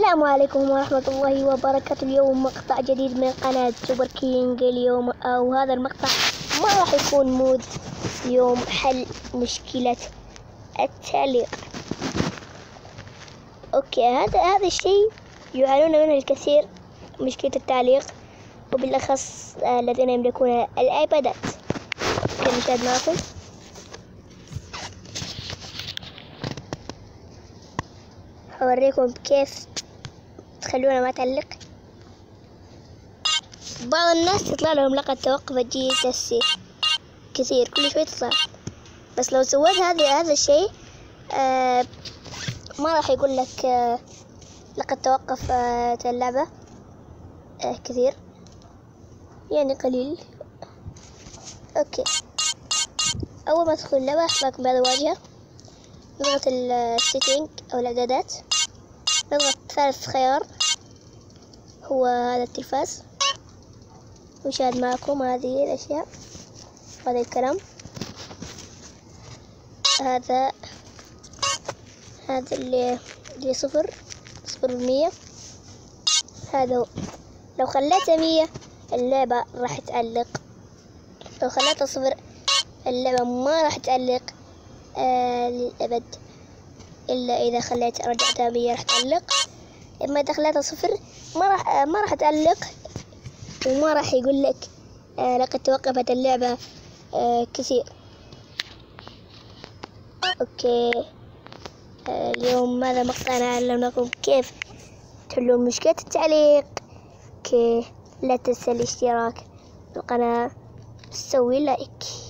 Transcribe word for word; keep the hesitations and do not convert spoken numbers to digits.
السلام عليكم ورحمة الله وبركاته. اليوم مقطع جديد من قناة سوبر كينج. اليوم أو هذا المقطع ما راح يكون مود، اليوم حل مشكلة التعليق. أوكي، هذا هذا الشيء يعانون منه الكثير، مشكلة التعليق، وبالأخص الذين يملكون الآيبادات. أوكي، نشاهد معكم. أوريكم كيف تخلونا ما تعلق. بعض الناس تطلع لهم لقطة توقف الجي كثير، كل شوي تطلع، بس لو سويت هذا هذا الشيء آه ما راح يقول لك آه لقد توقف آه اللعبة آه كثير، يعني قليل. اوكي، اول ما تدخل اللعبة يحطلك بهذا الواجهة، نضغط السيتنج او الاعدادات، نضغط ثالث خيار هو هذا التلفاز، وشاهد معكم هذه الاشياء وهذا الكلام. هذا هذا اللي اللي صفر صفر بالمية، هذا هو. لو خليته مية اللعبة راح تعلق، لو خليته صفر اللعبة ما راح تعلق آه للأبد، إلا إذا خليت رجعتها مية راح تعلق. إما إذا خليتها صفر ما راح آه ما راح تعلق، وما راح يقول لك آه لقد توقفت اللعبة آه كثير. أوكي، آه اليوم هذا مقطعنا علمناكم كيف تحلون مشكلة التعليق. أوكي، لا تنسى الاشتراك في القناة، سوي لايك.